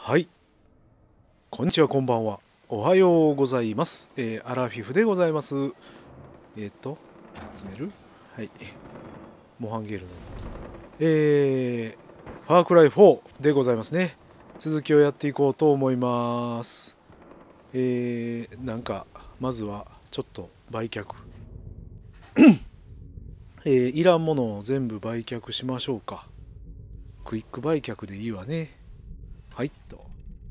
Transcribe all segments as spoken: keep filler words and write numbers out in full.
はい、こんにちは、こんばんは。おはようございます。えー、アラフィフでございます。えっ、と、集めるはい。モハンゲールの。えー、ファークライフォーでございますね。続きをやっていこうと思います。えー、なんか、まずは、ちょっと売却。えー、いらんものを全部売却しましょうか。クイック売却でいいわね。はいと。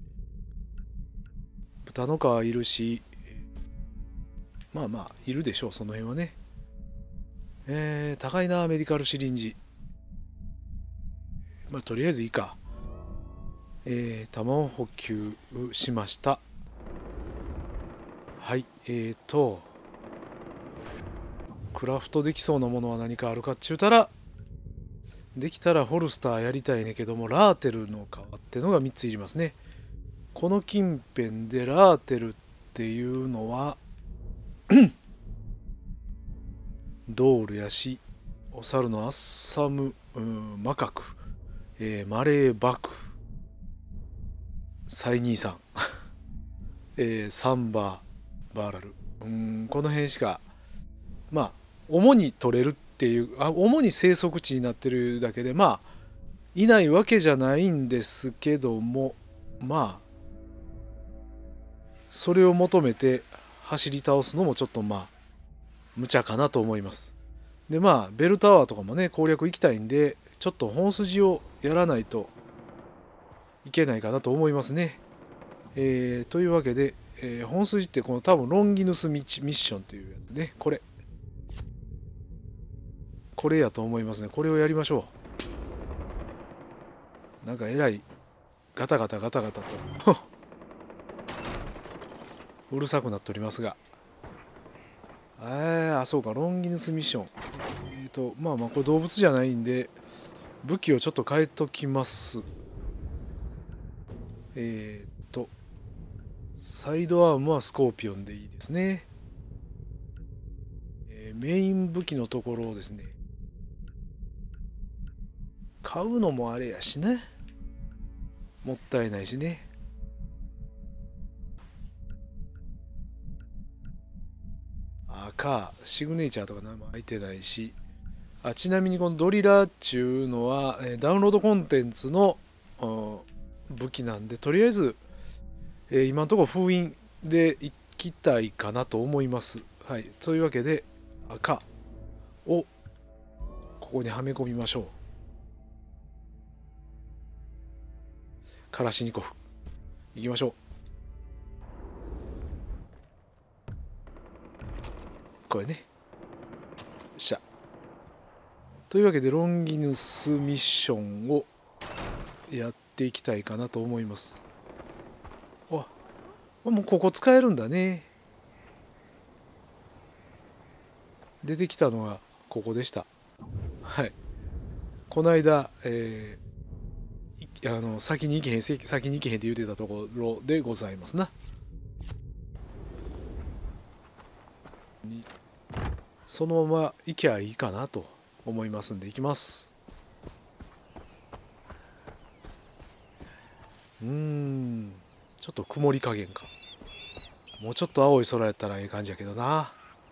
豚の皮いるし、まあまあ、いるでしょう、その辺はね。えー、高いな、メディカルシリンジ。まあ、とりあえずいいか。えー、弾を補給しました。はい、えーと、クラフトできそうなものは何かあるかっちゅうたら、できたらホルスターやりたいねんけども、ラーテルの皮ってのがみっついりますね。この近辺でラーテルっていうのは、ドールやし、お猿のアッサム、うん、マカク、えーマレーバク、サイニーさん、えーサンバー、バーラル。うん、この辺しか、まあ、主に取れるっていう、あ、主に生息地になってるだけで、まあ、いないわけじゃないんですけども、まあ、それを求めて走り倒すのもちょっとまあ、無茶かなと思います。で、まあ、ベルタワーとかもね、攻略行きたいんで、ちょっと本筋をやらないといけないかなと思いますね。えーというわけで、えー本筋ってこの多分ロンギヌスミッションというやつね、これ。これやと思いますね。これをやりましょう。なんかえらいガタガタガタガタとうるさくなっておりますが。えー、あ、そうか、ロンギヌスミッション。えっ、ー、と、まあまあ、これ動物じゃないんで、武器をちょっと変えときます。えっ、ー、と、サイドアームはスコーピオンでいいですね。えーメイン武器のところをですね、買うのもあれやしね。もったいないしね。赤、シグネチャーとか何も入ってないし。あ、ちなみにこのドリラーっちゅうのは、えーダウンロードコンテンツのうん武器なんで、とりあえず、えー今のところ封印でいきたいかなと思います。はい。というわけで、赤をここにはめ込みましょう。カラシニコフ。いきましょう。これね。よっしゃ。というわけで、ロンギヌスミッションをやっていきたいかなと思います。あ、もうここ使えるんだね。出てきたのがここでした。はい。この間、えーあの先に行けへん、先に行けへんって言ってたところでございますな。そのまま行きゃいいかなと思いますんで、行きます。うーん、ちょっと曇り加減か。もうちょっと青い空やったらええ感じやけどな。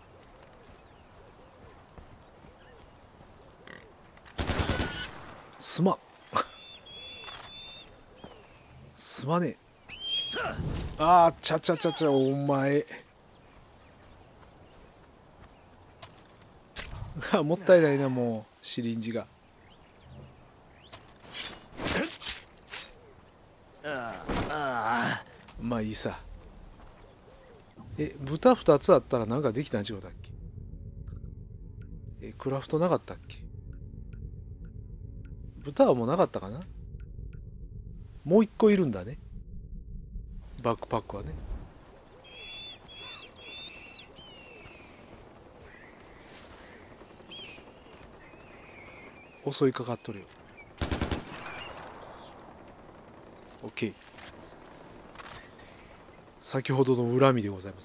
すまん。すまねえ。あー、ちゃちゃちゃちゃ、お前。もったいないな、もう、シリンジが。まあいいさ。え、豚ふたつあったらなんかできたんちゅうだっけ。え、クラフトなかったっけ。豚はもうなかったかな。もう一個いるんだね。バックパックはね。襲いかかっとるよ。OK。先ほどの恨みでございます。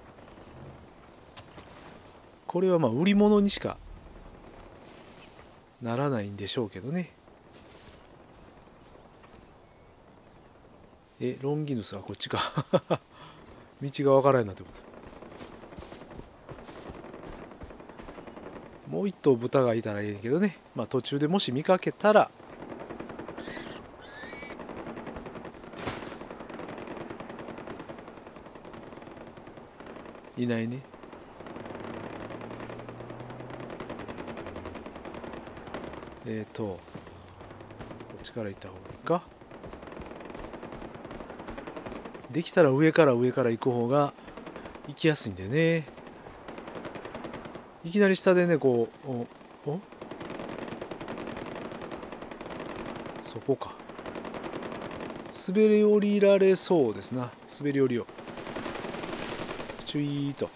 これはまあ売り物にしかならないんでしょうけどね。え、ロンギヌスはこっちか。道がわからんようになってこと。もう一頭豚がいたらいいけどね。まあ途中でもし見かけたらいないね。えっとこっちから行った方がいいか。できたら上から上から行く方が行きやすいんでね。いきなり下でねこうおおそこか。滑り降りられそうですな。滑り降りよう。チュイーと。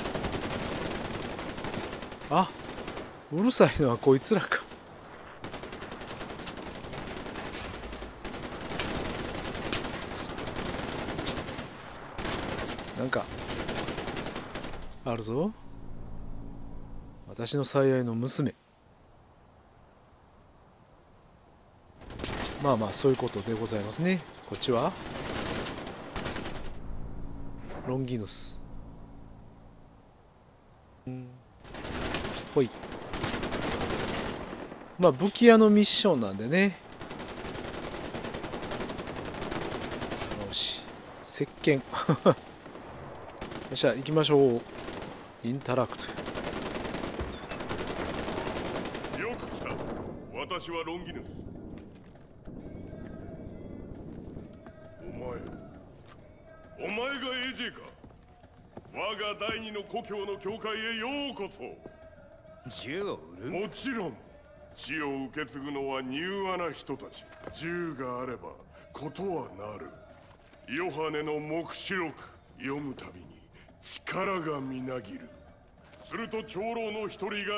あ、うるさいのはこいつらか。なんかあるぞ。私の最愛の娘。まあまあそういうことでございますね。こっちはロンギヌス。ほい。まあ武器屋のミッションなんでね。よし石鹸。よっしゃ行きましょう。インタラクト。 よく来た。私はロンギヌス。お前お前が エージェー か。我が第二の故郷の教会へようこそ。 銃を売る？ もちろん血を受け継ぐのは柔和な人たち。銃があればことはなる。ヨハネの黙示録読むたびに力がみなぎる。すると長老の一人が言った。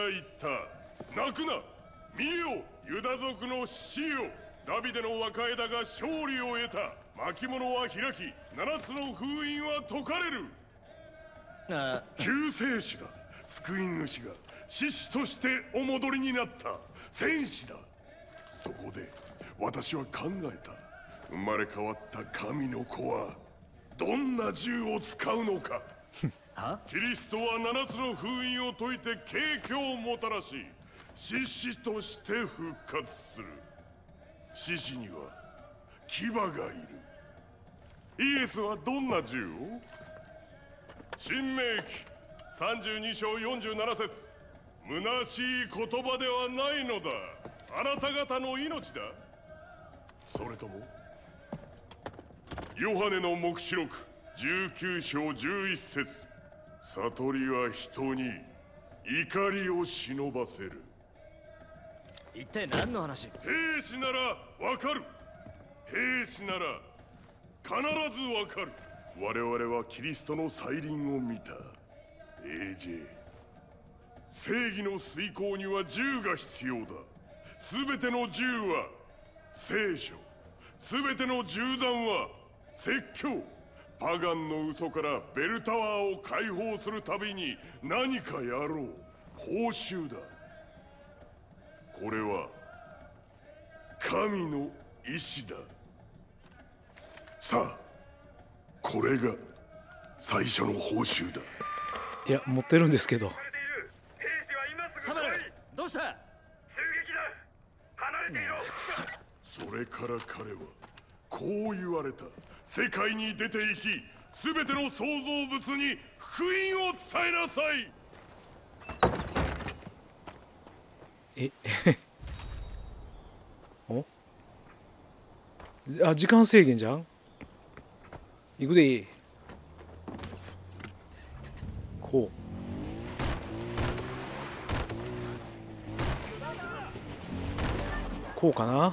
泣くな、見よユダ族の死よ。ダビデの若枝が勝利を得た。巻物は開き、七つの封印は解かれる。 あ、 救世主だ。救い主が獅子としてお戻りになった戦士だ。そこで私は考えた。生まれ変わった神の子はどんな銃を使うのか。キリストは七つの封印を解いて景況をもたらし、獅子として復活する。獅子には牙がいる。イエスはどんな銃を？新明記さんじゅうに章よんじゅうなな節。虚しい言葉ではないのだ。あなた方の命だ。それともヨハネの黙示録じゅうきゅう章じゅういち節。悟りは人に怒りを忍ばせる。 一体何の話？ 兵士ならわかる。兵士なら必ずわかる。我々はキリストの再臨を見た。 エージェー、 正義の遂行には銃が必要だ。全ての銃は聖書、全ての銃弾は説教。パガンの嘘からベルタワーを解放するたびに何かやろう。報酬だ。これは神の意志だ。さあ、これが最初の報酬だ。 いや持ってるんですけど。 サムル、どうした？ 襲撃だ。離れていろ。それから彼はこう言われた。世界に出て行き、すべての創造物に福音を伝えなさい。 えおあ、時間制限じゃん。行くでいい。こうこうかな。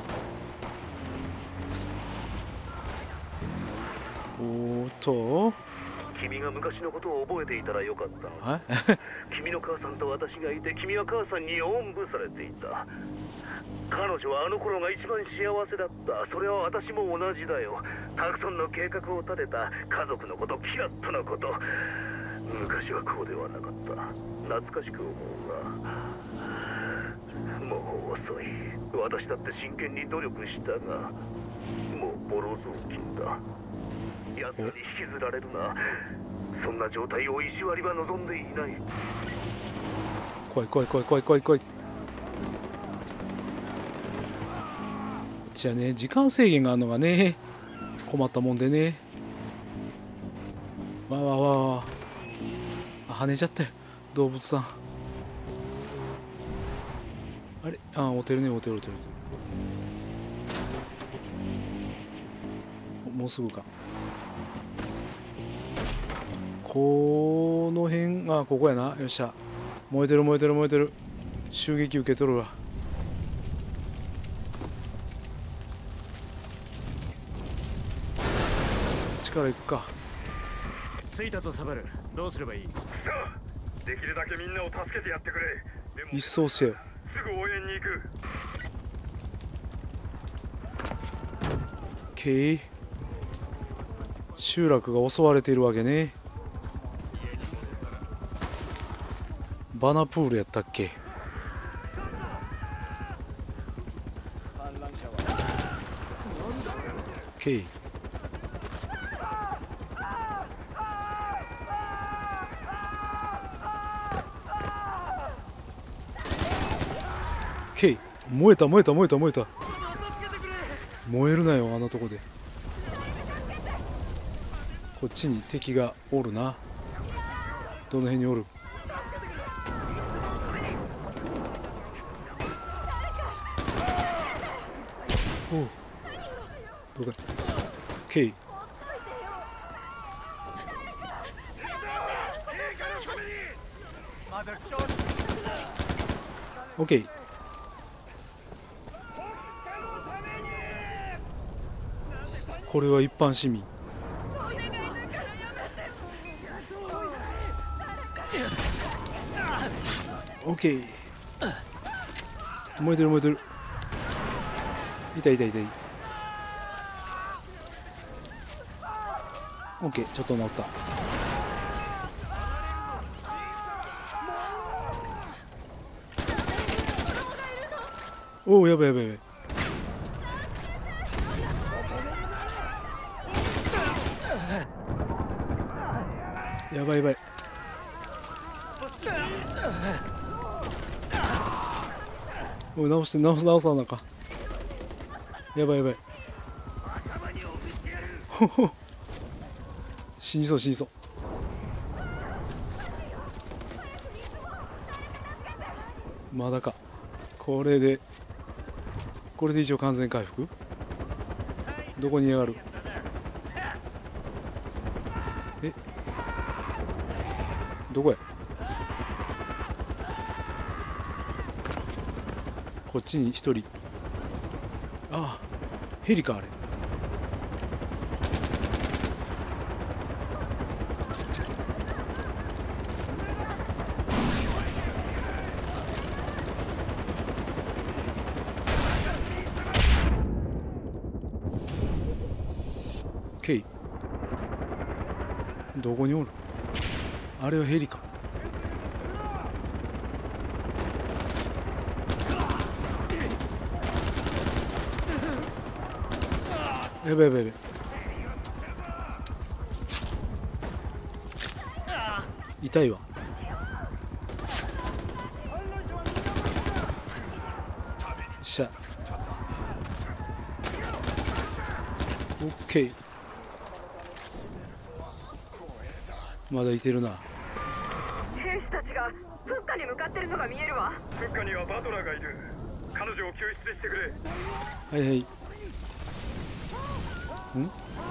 おーっと君が昔のことを覚えていたらよかった。 はい君の母さんと私がいて、君は母さんにおんぶされていた。彼女はあの頃が一番幸せだった。それは私も同じだよ。たくさんの計画を立てた。家族のこと、キラッとのこと。昔はこうではなかった。懐かしく思うが、 もう遅い。私だって真剣に努力したが、もうボロ雑巾だ。奴に引きずられるな。そんな状態を石割は望んでいない。 怖い怖い怖い怖い怖い怖い。こっちはね、時間制限があるのがね、困ったもんでね。わわわわ。あ、跳ねちゃったよ、動物さん。あれ、あ、おてるね、おてるおてる。もうすぐか。この辺、あ、ここやな。よっしゃ。燃えてる燃えてる燃えてる。襲撃受け取るわ。力いくか。 着いたぞサバル。どうすればいい？ さあ、できるだけみんなを助けてやってくれ。でも一掃せよ。 すぐ応援に行く。 けい。集落が襲われているわけね。バナプールやったっけ。けい。けい。燃えた燃えた燃えた燃えた。燃えるなよ、あのとこで。こっちに敵がおるな。どの辺におる？おう、どうか。ケイ。オッケー。これは一般市民。オッケー。燃えてる燃えてる。痛い痛い痛い。オッケー、ちょっと治った。おお、やばいやばいやばい。やばいやばい。おい、直して直す直さなあかん。やばいやばい。ほほ、死にそう死にそう。まだか。これでこれで一応完全回復。どこに上がる？え、どこや？こっちに一人。ああ、ヘリかあれ。ケイ。どこにおる？あれはヘリか。やばいやばいやばい。痛いわ。しゃ。オッケー。まだいてるな。 兵士たちがフッカに向かってるのが見えるわ。 フッカにはバトラーがいる。彼女を救出してくれ。 はいはい。ん？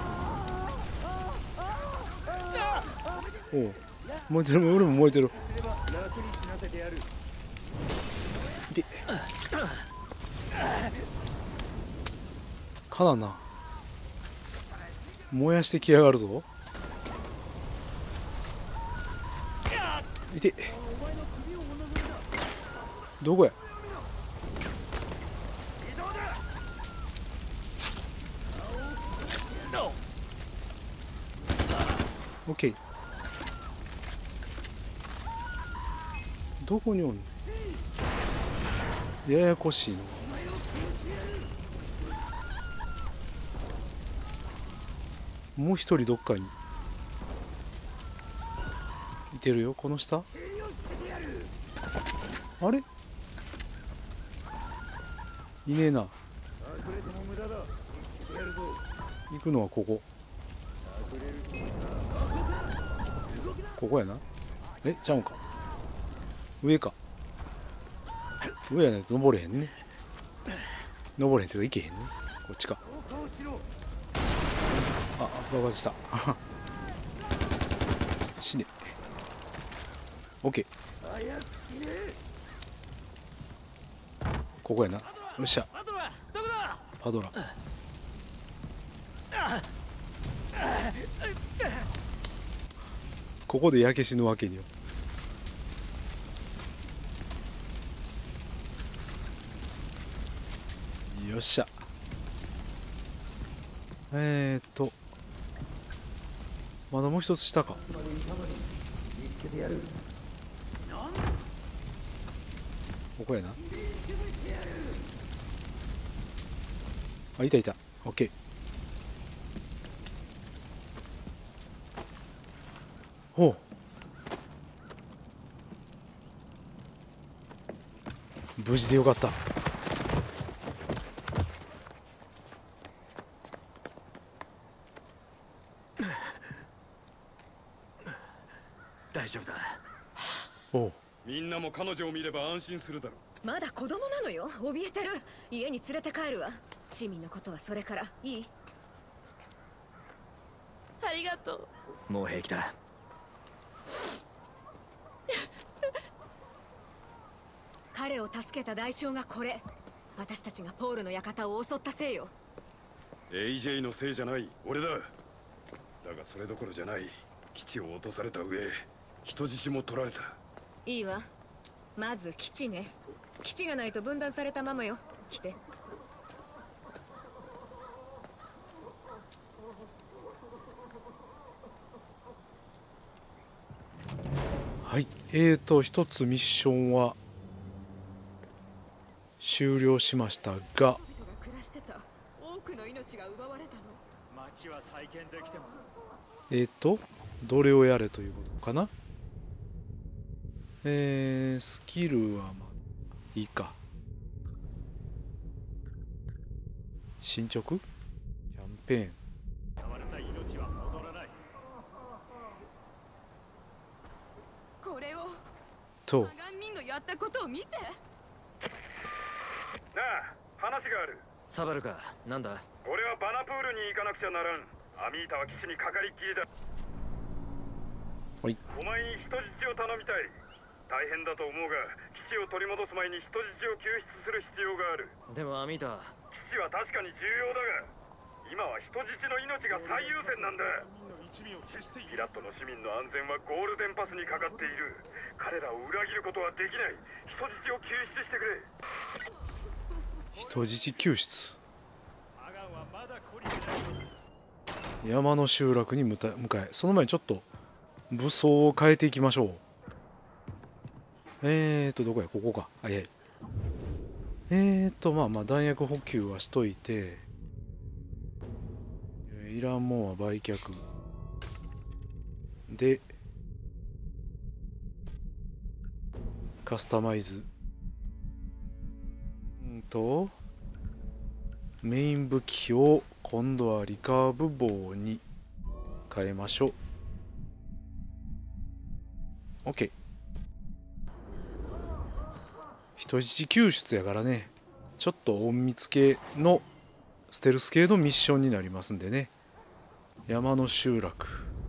おう、燃えてる。俺も燃えてる。でかなな。燃やしてきやがるぞ。いて。どこや？オッケー。どこにおるの？ ややこしいの。もう一人どっかにいてるよ。この下あれいねえな。行くのはここ。ここやな。えちゃうんか。上か。上やないと登れへんね。登れへんけど行けへんね。こっちか。あ、爆発した。死ね。オッケー。ここやな。よっしゃ。パドラ。ここで焼け死ぬわけには。よっしゃ。えーっとまだもう一つ下か。ここやな。あ、いたいた。オッケー。ほう。無事でよかった。 大丈夫だ。 おう。 みんなも彼女を見れば安心するだろう。 まだ子供なのよ。怯えてる。家に連れて帰るわ。市民のことはそれからいい。ありがとう。 もう平気だ。 彼を助けた代償がこれ。私たちがポールの館を襲ったせいよ。 エージェー のせいじゃない、俺だ。だがそれどころじゃない。基地を落とされた上、人質も取られた。 いいわ。まず基地ね。基地がないと分断されたままよ。来て。 はい。えーと一つミッションは終了しましたが、 人々が暮らしてた。多くの命が奪われたの。 町は再建できても。 えーとどれをやれということかな。えー、スキルはまあいいか。進捗キャンペーン。 奪われた命は戻らない。 これをとマガンミンのやったことを見て。 なあ、話がある。 サバルか、なんだ。 俺はバナプールに行かなくちゃならん。アミータは基地にかかりっきりだ。 はい。 お前に人質を頼みたい。大変だと思うが、基地を取り戻す前に人質を救出する必要がある。 でもアミータ、 基地は確かに重要だが、今は人質の命が最優先なんだ。ピラットの市民の安全はゴールデンパスにかかっている。彼らを裏切ることはできない。人質を救出してくれ。 人質救出。 アガンはまだ懲りてない。 山の集落に向かえ。その前にちょっと武装を変えていきましょう。えーとどこや、ここか。はいはい。えーとまあまあ弾薬補給はしといて、いらんもんは売却で、カスタマイズ。うんとメイン武器を今度はリカーブ棒に変えましょう。 OK。 人質救出やからね、ちょっと隠密系のステルス系のミッションになりますんでね。山の集落、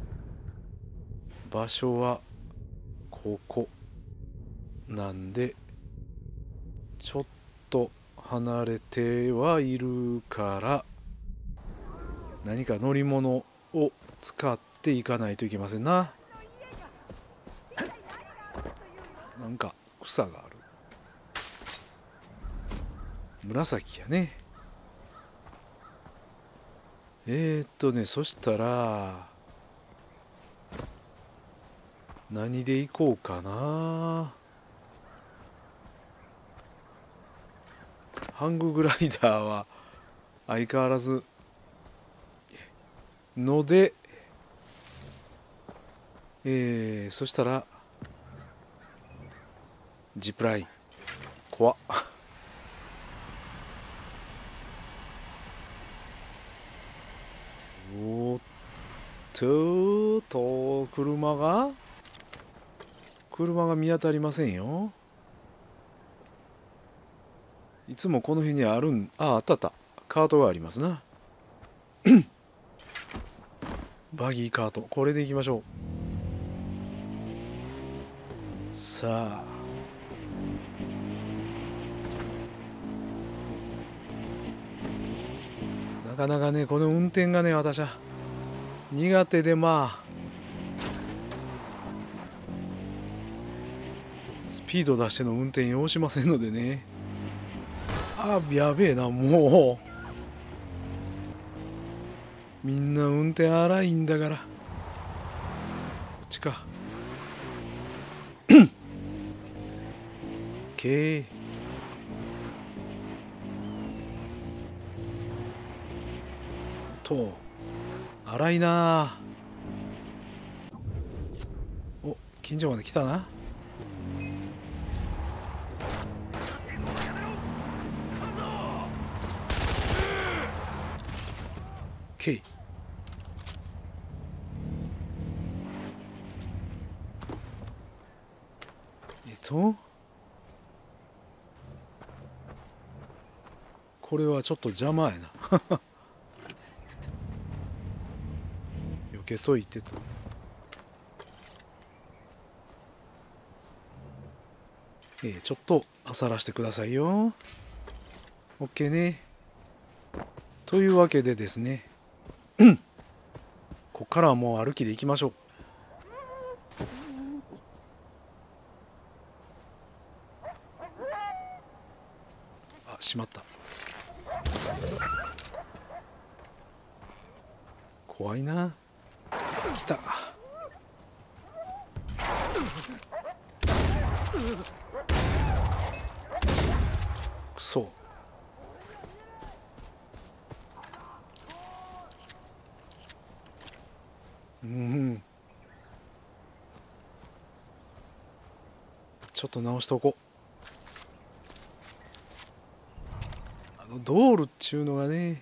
場所はここなんでちょっと離れてはいるから、何か乗り物を使っていかないといけませんな。なんか草がある。紫やね。えー、っとねそしたら何で行こうかな。 ハンググライダーは相変わらずので、えー、そしたらジップライン怖っおっとと車が車が見当たりませんよ。いつもこの辺にあるん、ああ、あったあった。カートがありますな。バギーカート、これでいきましょう。さあ。なかなかね、この運転がね、私は苦手で、まあ、スピード出しての運転要しませんのでね。あ、やべえな、もう。みんな運転荒いんだから。こっちか。けー。と、荒いな。お、近所まで来たな。けい。えっとこれはちょっと邪魔やな避けといてと。えー、ちょっと漁らしてくださいよ。 OK ね。というわけでですねここからはもう歩きで行きましょう。あ、しまった。怖いな。来た。くそ。うん。ちょっと直しとこう。あの道路っちゅうのがね。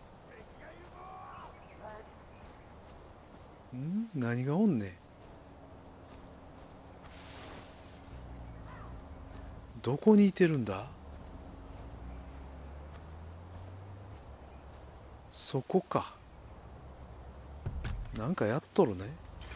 ん？何がおんねん。どこにいてるんだ？そこか。なんかやっとるね。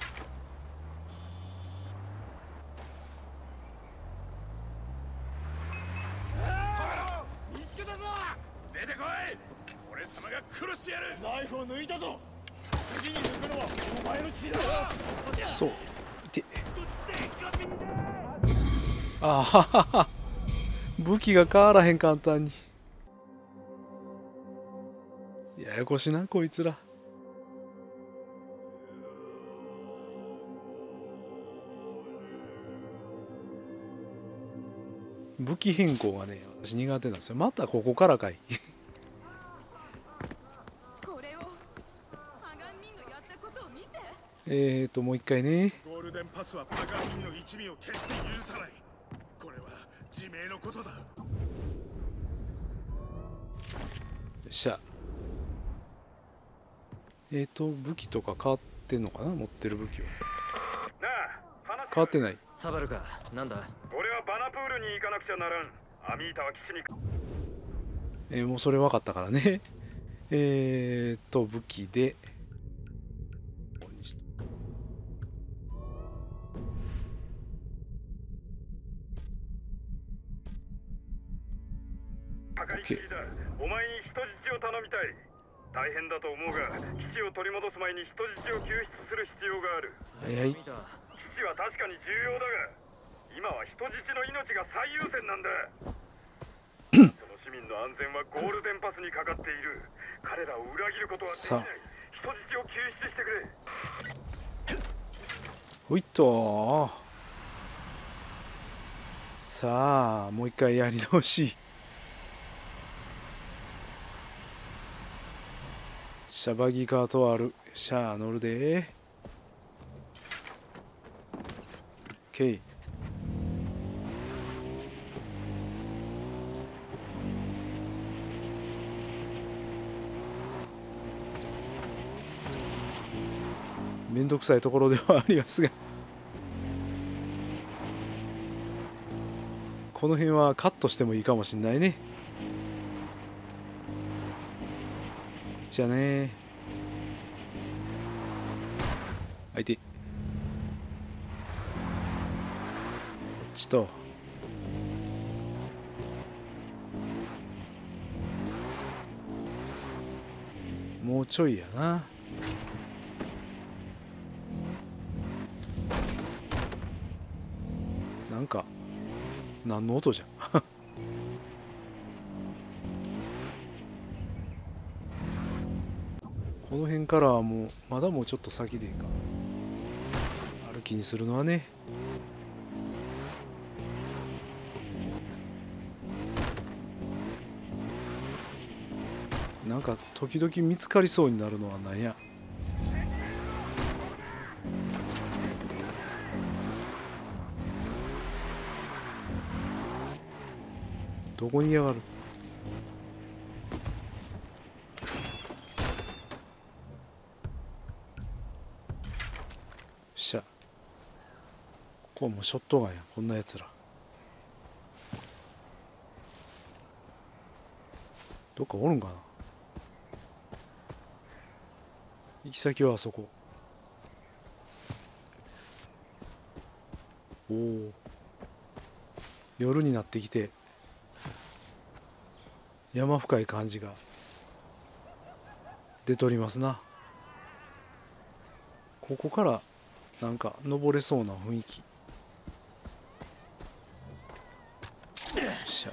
見つけたぞ。出てこい。俺様が殺してやる。ナイフを抜いたぞ。次に抜くのはお前の血だ。 そう。いて。あははは。武器が変わらへん簡単に。ややこしなこいつら。武器変更がね、私苦手なんですよ。またここからかい。 これをハガンミンのやったことを見て。 えーともう一回ね。 ゴールデンパスはパガンミンの一味を決して許さない。これは自明のことだ。よっしゃ。えーと武器とか変わってんのかな、持ってる武器は。 なあ、 変わってない。 サバルか、なんだ。 俺はバナプールに行かなくちゃならん。アミータは基地に。 えー、もうそれ分かったからね。えーと武器で。 計り知りだ。お前に人質を頼みたい。大変だと思うが、基地を取り戻す前に人質を救出する必要がある。 はいはい。 基地は確かに重要だが、今は人質の命が最優先なんだ。その市民の安全はゴールデンパスにかかっている。彼らを裏切ることはできない。人質を救出してくれ。 ほいっと。さあもう一回やり直し。 シャバギカートある。シャー乗るで。ケイ。めんどくさいところではありますが、この辺はカットしてもいいかもしんないね。じゃあね。相手こっちともうちょいやな。なんか何の音じゃこの辺からはもうまだもうちょっと先でいいか。歩きにするのはね。なんか時々見つかりそうになるのはなんや。どこにいやがる。しゃ、ここはもうショットガンや。こんなやつらどっかおるんかな。行き先はあそこ。おお、夜になってきて山深い感じが出とりますな。ここからなんか登れそうな雰囲気。よっしゃ。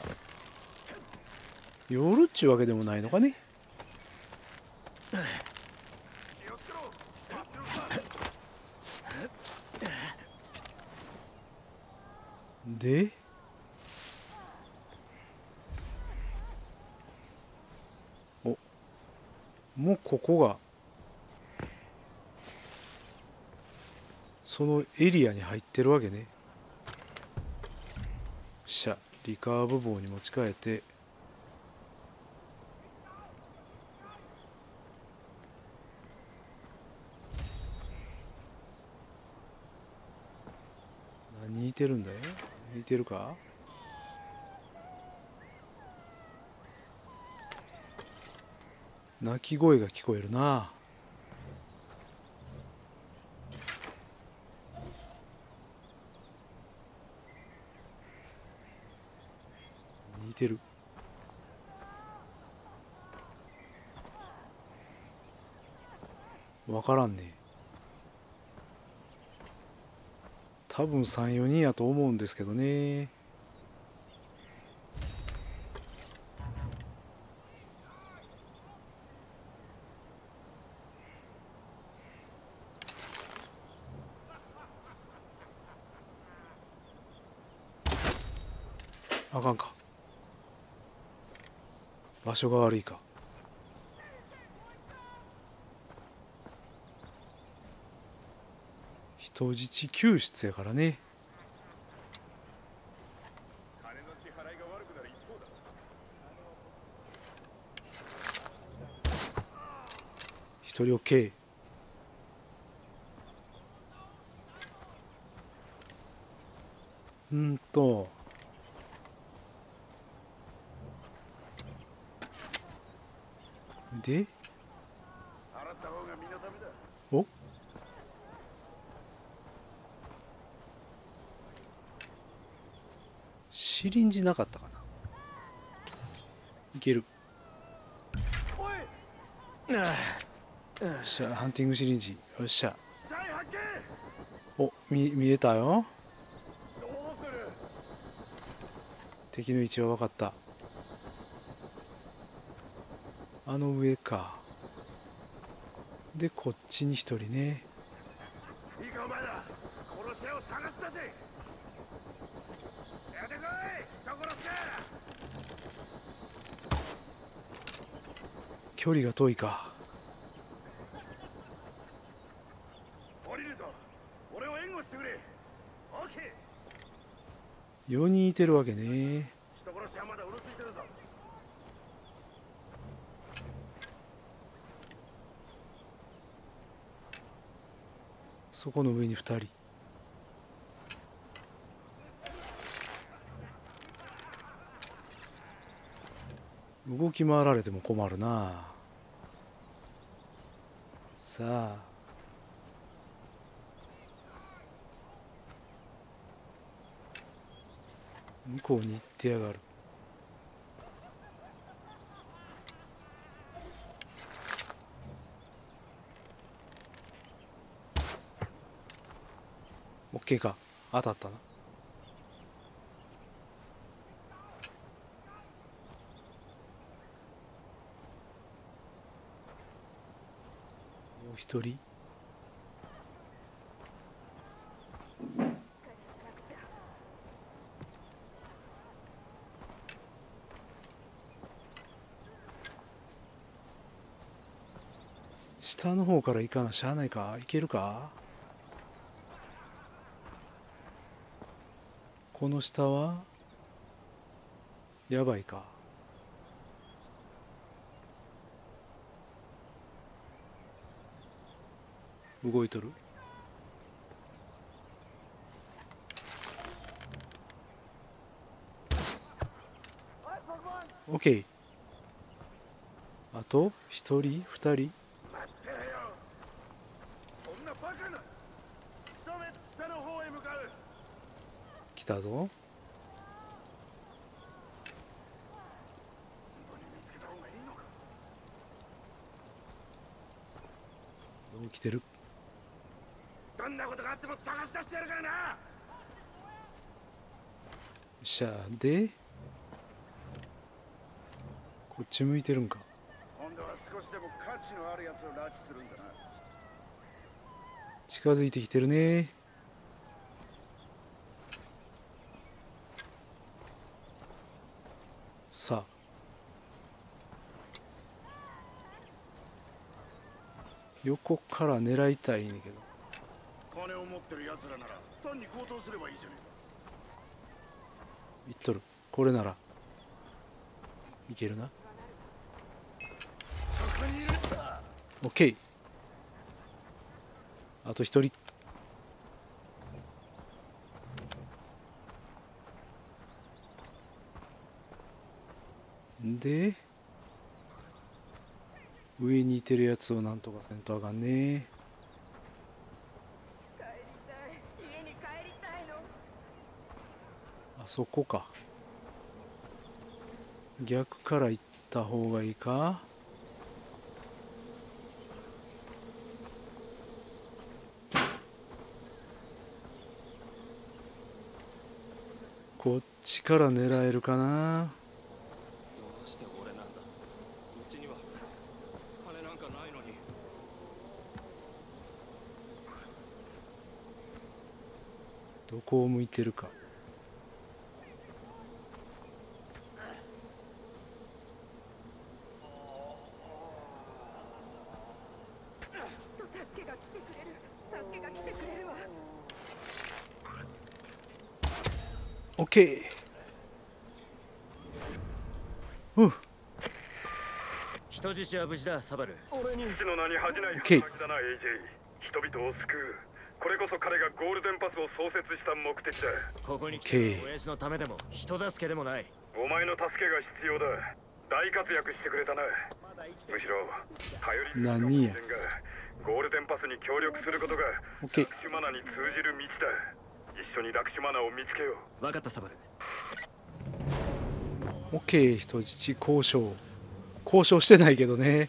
夜っちゅうわけでもないのかね。でお、もうここがそのエリアに入ってるわけね。しゃ、リカーブ棒に持ち替えて、何似てるんだよ。似てるか。鳴き声が聞こえるな。似てる。わからんね。多分さん、よにんやと思うんですけどね。あかんか。場所が悪いか。人質救出やからね。一人 OK。うんとでおシリンジなかったかな。いける。よっしゃ、ハンティングシリンジ。よっしゃ。お、見見えたよ。敵の位置は分かった。あの上か。でこっちに一人ね。いいかお前ら、殺し屋を探したぜ。やってこい、人殺しか。距離が遠いか。 よにんいてるわけね。 人殺しはまだうろついてるぞ。 そこの上にふたり。動き回られても困るな。さあ向こうに行ってやがる。オッケーか。当たったな。もう一人。下の方から行かなしゃあないか。行けるか。この下はやばいか。動いとる。オッケー。あと一人二人。来たぞ。どう来てる。 どんなことがあっても探し出してやるからな。 しゃあでこっち向いてるんか。 今度は少しでも価値のあるやつを拉致するんだな。 近づいてきてるね。さあ横から狙いたいんだけど。 金を持ってる奴らなら単に強盗すればいいじゃねいっとる。これならいけるな。 そこにいる。 オッケー。あと一人。で上にいてるやつをなんとかせんとあかんね。 帰りたい。家に帰りたいの。 あそこか。逆から行った方がいいか。こっちから狙えるかな。 どうして俺なんだ。うちには金なんかないのに。 どこを向いてるか。 助けが来てくれる。助けが来てくれるわ。 オッケー。うん人質は無事だ、サバル。 俺に死の名に恥じないオッケー。 働きだな エージェイ。人々を救う。これこそ彼がゴールデンパスを創設した目的だ。 ここに来てる親父のためでも人助けでもない。 お前の助けが必要だ。大活躍してくれたな。むしろ頼りになる何や。 ゴールデンパスに協力することがオッケー。 ラクシュマナに通じる道だ。一緒にラクシュマナを見つけよう。 分かった、サバル。 オッケー。人質交渉交渉してないけどね。 エージェイ、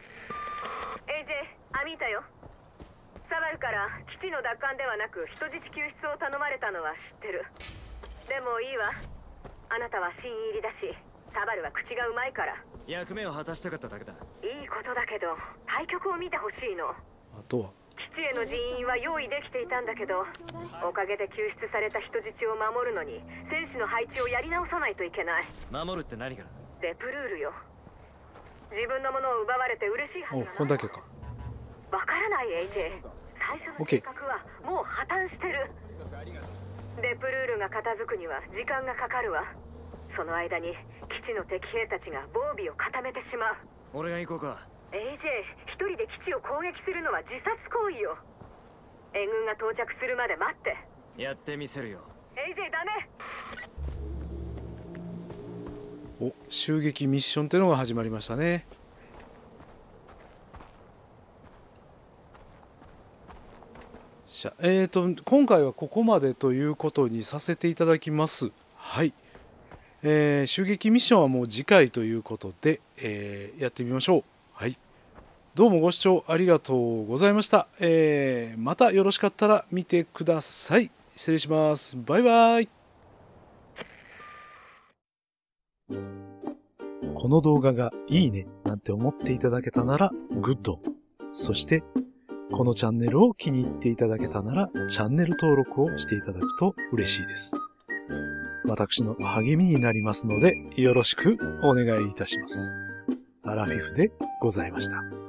アミータよ。サバルから基地の奪還ではなく人質救出を頼まれたのは知ってる。でもいいわ。あなたは新入りだし、サバルは口がうまいから。 役目を果たしたかっただけだ。 いいことだけど対局を見てほしいの。 あとは基地への人員は用意できていたんだけど、おかげで救出された人質を守るのに戦士の配置をやり直さないといけない。 守るって何かな。 デプルールよ。自分のものを奪われて嬉しいはずおなの。 こんだけか。 わからない エージェイ。最初の計画はもう破綻してる。 デプルールが片付くには時間がかかるわ。その間に基地の敵兵たちが防備を固めてしまう。 俺が行こうか。 エージェー 一人で基地を攻撃するのは自殺行為よ。援軍が到着するまで待って。 やってみせるよ。 エージェー ダメ。 お、襲撃ミッションってのが始まりましたね。しゃえーと今回はここまでということにさせていただきます。はい、えー、襲撃ミッションはもう次回ということで、えーやってみましょう。はい、どうもご視聴ありがとうございました。えーまたよろしかったら見てください。失礼します。バイバイ。この動画がいいねなんて思っていただけたならグッド。そしてこのチャンネルを気に入っていただけたならチャンネル登録をしていただくと嬉しいです。私の励みになりますのでよろしくお願いいたします。アラフィフでございました。